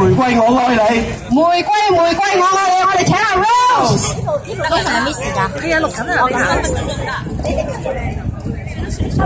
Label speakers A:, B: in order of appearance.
A: 玫瑰我愛你，
B: 玫瑰我愛你，我哋請阿 Rose。
C: 錄緊係咩時間？係啊，錄緊啊，你